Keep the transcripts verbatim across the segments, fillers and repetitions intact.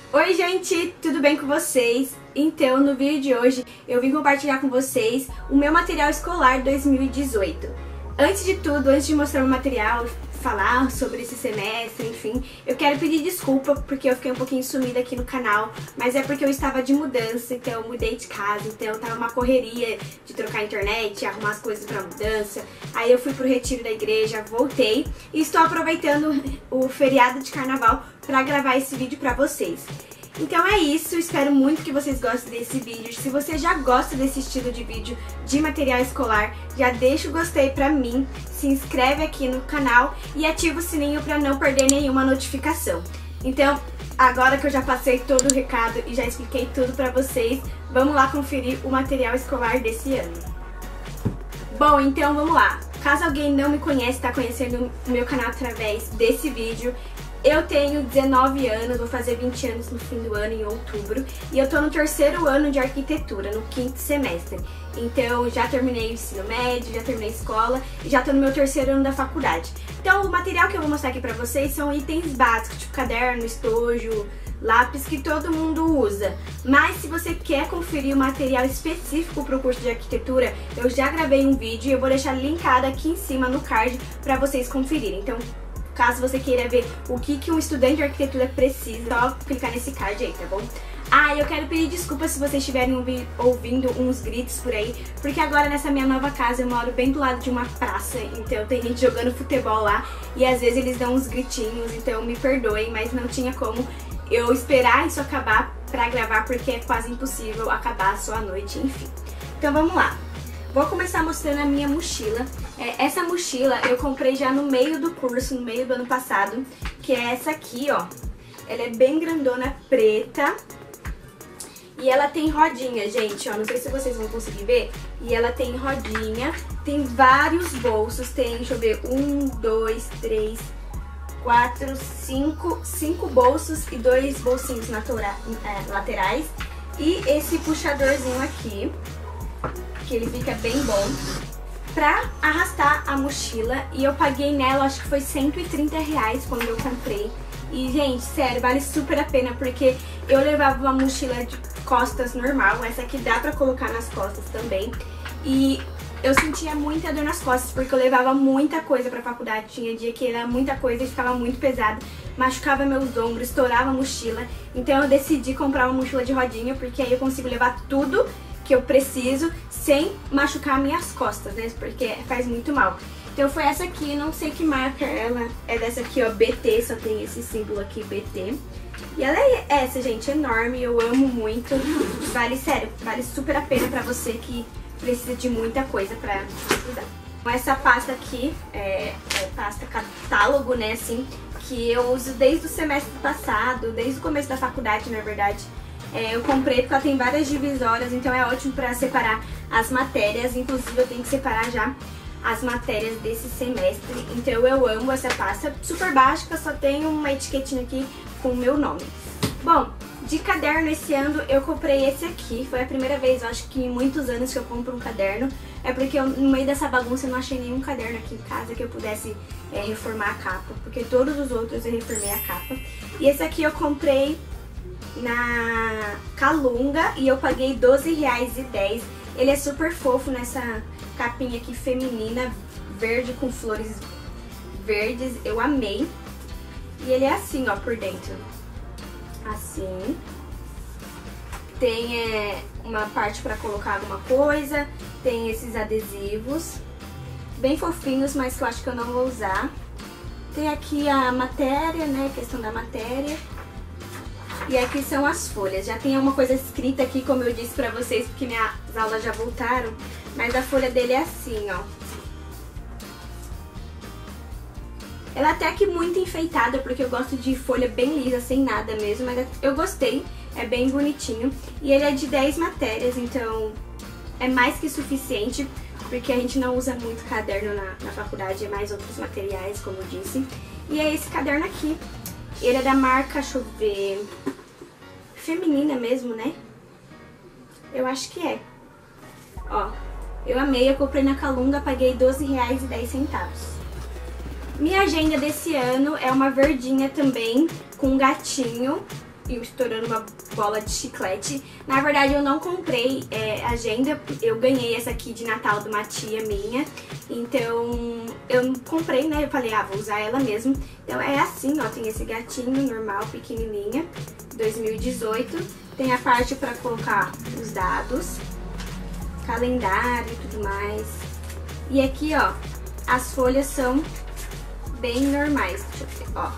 Oi gente, tudo bem com vocês? Então, no vídeo de hoje eu vim compartilhar com vocês o meu material escolar dois mil e dezoito. Antes de tudo, antes de mostrar o material, falar sobre esse semestre, enfim, eu quero pedir desculpa porque eu fiquei um pouquinho sumida aqui no canal, mas é porque eu estava de mudança, então eu mudei de casa, então tava uma correria de trocar a internet, arrumar as coisas pra mudança. Aí eu fui pro retiro da igreja, voltei e estou aproveitando o feriado de carnaval pra gravar esse vídeo pra vocês. Então é isso, espero muito que vocês gostem desse vídeo. Se você já gosta desse estilo de vídeo de material escolar, já deixa o gostei pra mim, se inscreve aqui no canal e ativa o sininho pra não perder nenhuma notificação. Então, agora que eu já passei todo o recado e já expliquei tudo pra vocês, vamos lá conferir o material escolar desse ano. Bom, então vamos lá. Caso alguém não me conhece, está conhecendo o meu canal através desse vídeo, eu tenho dezenove anos, vou fazer vinte anos no fim do ano, em outubro, e eu tô no terceiro ano de arquitetura, no quinto semestre. Então já terminei o ensino médio, já terminei a escola e já tô no meu terceiro ano da faculdade. Então o material que eu vou mostrar aqui pra vocês são itens básicos, tipo caderno, estojo, lápis, que todo mundo usa. Mas se você quer conferir o material específico para o curso de arquitetura, eu já gravei um vídeo e eu vou deixar linkado aqui em cima no card para vocês conferirem. Então, caso você queira ver o que, que um estudante de arquitetura precisa, só clicar nesse card aí, tá bom? Ah, eu quero pedir desculpas se vocês estiverem ouvindo uns gritos por aí, porque agora nessa minha nova casa eu moro bem do lado de uma praça, então tem gente jogando futebol lá e às vezes eles dão uns gritinhos, então me perdoem, mas não tinha como eu esperar isso acabar pra gravar, porque é quase impossível acabar só à noite, enfim. Então vamos lá. Vou começar mostrando a minha mochila. É, essa mochila eu comprei já no meio do curso, no meio do ano passado, que é essa aqui, ó. Ela é bem grandona, preta. E ela tem rodinha, gente, ó. Não sei se vocês vão conseguir ver. E ela tem rodinha, tem vários bolsos, tem, deixa eu ver, um, dois, três, quatro, cinco, cinco bolsos e dois bolsinhos natura, é, laterais. E esse puxadorzinho aqui, que ele fica bem bom pra arrastar a mochila. E eu paguei nela, acho que foi cento e trinta reais quando eu comprei. E, gente, sério, vale super a pena, porque eu levava uma mochila de costas normal, essa aqui dá pra colocar nas costas também. E eu sentia muita dor nas costas, porque eu levava muita coisa pra faculdade. Tinha dia que era muita coisa e ficava muito pesado, machucava meus ombros, estourava a mochila. Então eu decidi comprar uma mochila de rodinha, porque aí eu consigo levar tudo que eu preciso sem machucar minhas costas, né? Porque faz muito mal. Então foi essa aqui, não sei que marca ela é, dessa aqui, ó, B T, só tem esse símbolo aqui, B T. E ela é essa, gente, enorme, eu amo muito. Vale, sério, vale super a pena pra você que precisa de muita coisa pra estudar. Essa pasta aqui é, é pasta catálogo, né, assim, que eu uso desde o semestre passado, desde o começo da faculdade, na verdade. É, eu comprei porque ela tem várias divisórias, então é ótimo pra separar as matérias. Inclusive eu tenho que separar já as matérias desse semestre. Então eu amo essa pasta, super básica, só tem uma etiquetinha aqui com o meu nome. Bom, de caderno esse ano eu comprei esse aqui. Foi a primeira vez, eu acho que em muitos anos que eu compro um caderno. É porque eu, no meio dessa bagunça eu não achei nenhum caderno aqui em casa que eu pudesse é, reformar a capa, porque todos os outros eu reformei a capa. E esse aqui eu comprei na Calunga e eu paguei doze reais e dez. Ele é super fofo nessa capinha aqui feminina, verde com flores verdes, eu amei. E ele é assim, ó, por dentro. Assim. Tem é, uma parte pra colocar alguma coisa, tem esses adesivos, bem fofinhos, mas que eu acho que eu não vou usar. Tem aqui a matéria, né, questão da matéria. E aqui são as folhas. Já tem uma coisa escrita aqui, como eu disse pra vocês, porque minhas aulas já voltaram. Mas a folha dele é assim, ó. Ela é até que muito enfeitada, porque eu gosto de folha bem lisa, sem nada mesmo. Mas eu gostei, é bem bonitinho. E ele é de dez matérias, então é mais que suficiente, porque a gente não usa muito caderno na, na faculdade, é mais outros materiais, como eu disse. E é esse caderno aqui. Ele é da marca, deixa eu ver, feminina mesmo, né? Eu acho que é. Ó, eu amei, eu comprei na Calunga, paguei doze reais e dez centavos. Minha agenda desse ano é uma verdinha também, com um gatinho. estourando uma bola de chiclete. Na verdade eu não comprei é, agenda, eu ganhei essa aqui de Natal de uma tia minha. Então eu não comprei, né? Eu falei, ah, vou usar ela mesmo. Então é assim, ó, tem esse gatinho normal, pequenininha, dois mil e dezoito. Tem a parte pra colocar os dados, calendário e tudo mais. E aqui, ó, as folhas são bem normais, deixa eu ver, ó.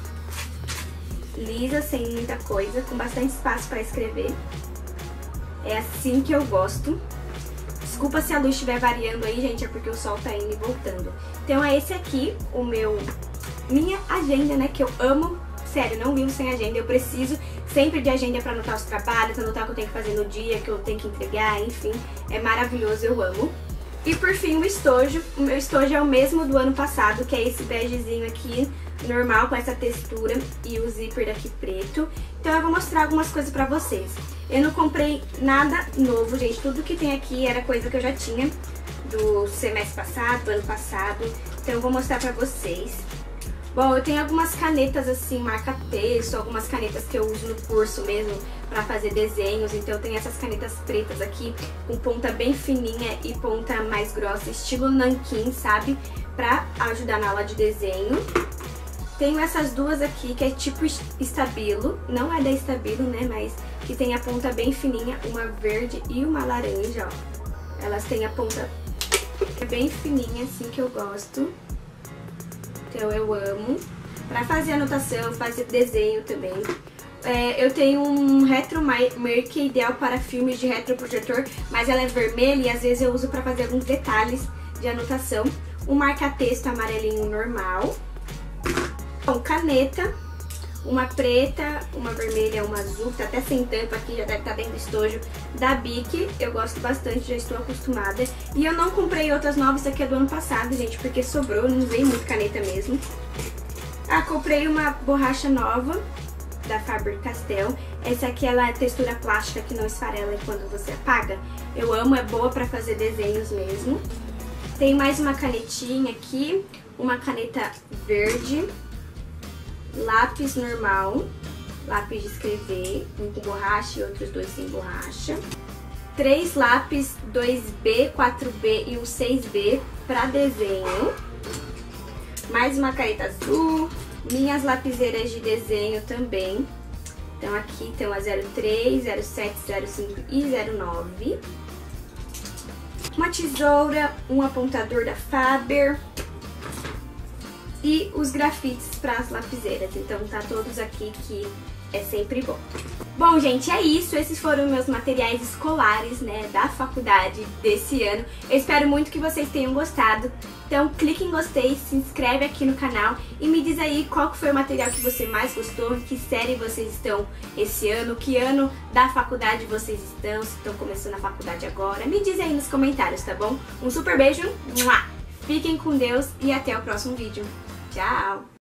Lisa, sem muita coisa, com bastante espaço pra escrever. É assim que eu gosto. Desculpa se a luz estiver variando aí, gente, é porque o sol tá indo e voltando. Então é esse aqui, o meu... minha agenda, né, que eu amo. Sério, não vivo sem agenda, eu preciso sempre de agenda pra anotar os trabalhos, anotar o que eu tenho que fazer no dia, que eu tenho que entregar, enfim. É maravilhoso, eu amo. E por fim o estojo. O meu estojo é o mesmo do ano passado, que é esse begezinho aqui, normal, com essa textura e o zíper daqui preto. Então eu vou mostrar algumas coisas pra vocês. Eu não comprei nada novo, gente. Tudo que tem aqui era coisa que eu já tinha do semestre passado, do ano passado. Então eu vou mostrar pra vocês. Bom, eu tenho algumas canetas assim, marca-texto, algumas canetas que eu uso no curso mesmo pra fazer desenhos. Então eu tenho essas canetas pretas aqui, com ponta bem fininha e ponta mais grossa, estilo nanquim, sabe? Pra ajudar na aula de desenho. Tenho essas duas aqui, que é tipo Stabilo, não é da Stabilo, né, mas que tem a ponta bem fininha, uma verde e uma laranja, ó. Elas têm a ponta bem fininha, assim, que eu gosto. Então eu amo. Pra fazer anotação, fazer desenho também. É, eu tenho um Retromark que é ideal para filmes de retroprojetor, mas ela é vermelha e às vezes eu uso pra fazer alguns detalhes de anotação. Um marca-texto amarelinho normal. Bom, caneta, uma preta, uma vermelha, uma azul, tá até sem tampa aqui, já deve estar dentro do estojo, da Bic. Eu gosto bastante, já estou acostumada. E eu não comprei outras novas, aqui é do ano passado, gente, porque sobrou, não usei muito caneta mesmo. Ah, comprei uma borracha nova, da Faber-Castell. Essa aqui ela é textura plástica que não esfarela quando você apaga. Eu amo, é boa pra fazer desenhos mesmo. Tem mais uma canetinha aqui, uma caneta verde. Lápis normal, lápis de escrever, um com borracha e outros dois sem borracha. Três lápis dois B, quatro B e um seis B para desenho. Mais uma caneta azul, minhas lapiseiras de desenho também. Então aqui tem a zero três, zero sete, zero cinco e zero nove. Uma tesoura, um apontador da Faber. E os grafites para as lapiseiras, então tá todos aqui que é sempre bom. Bom, gente, é isso. Esses foram meus materiais escolares, né, da faculdade desse ano. Eu espero muito que vocês tenham gostado. Então clique em gostei, se inscreve aqui no canal e me diz aí qual que foi o material que você mais gostou, em que série vocês estão esse ano, que ano da faculdade vocês estão, se estão começando a faculdade agora. Me diz aí nos comentários, tá bom? Um super beijo, fiquem com Deus e até o próximo vídeo. Tchau!